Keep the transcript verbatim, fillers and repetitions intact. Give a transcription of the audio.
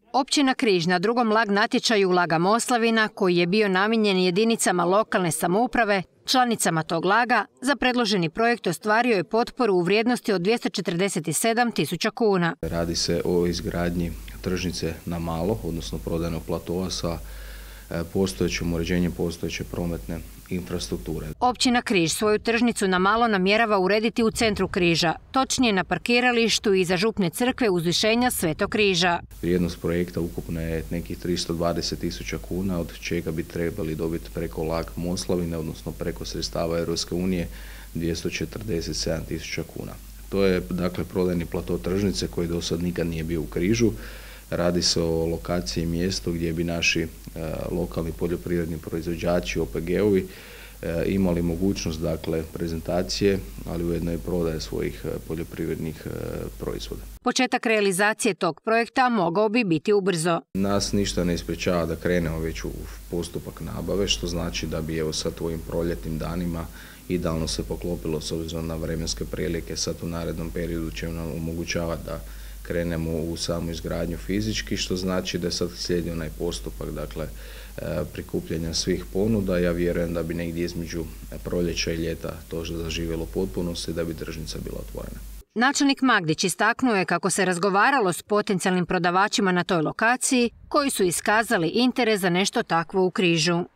Općina Križ na drugom lag natječaju Laga Moslavina, koji je bio namijenjen jedinicama lokalne samouprave, članicama tog laga, za predloženi projekt ostvario je potporu u vrijednosti od dvjesto četrdeset sedam tisuća kuna. Radi se o izgradnji tržnice na malo, odnosno prodajnog platoa sa postojećim uređenjem postojeće prometne infrastrukture. Općina Križ svoju tržnicu na malo namjerava urediti u centru Križa, točnije na parkiralištu iza župne crkve uzvišenja Svetog Križa. Vrijednost projekta ukupno je nekih tristo dvadeset tisuća kuna, od čega bi trebali dobiti preko Lag Moslavine, odnosno preko sredstava Europske unije, dvjesto četrdeset sedam tisuća kuna. To je dakle prodajni plato tržnice koji do sad nikad nije bio u Križu. Radi se o lokaciji i mjestu gdje bi naši e, lokalni poljoprivredni proizvođači, O P G-ovi e, imali mogućnost dakle prezentacije, ali ujedno i prodaje svojih poljoprivrednih e, proizvoda. Početak realizacije tog projekta mogao bi biti ubrzo. Nas ništa ne ispričava da krenemo već u postupak nabave, što znači da bi evo sad u ovim proljetnim danima idealno se poklopilo s obzirom na vremenske prilike. Sad u narednom periodu će nam omogućavati da krenemo u samu izgradnju fizički, što znači da sad slijedi onaj postupak dakle, prikupljanja svih ponuda. Ja vjerujem da bi negdje između proljeća i ljeta to zaživjelo potpunosti da bi tržnica bila otvorena. Načelnik Magdić istaknuo je kako se razgovaralo s potencijalnim prodavačima na toj lokaciji koji su iskazali interes za nešto takvo u Križu.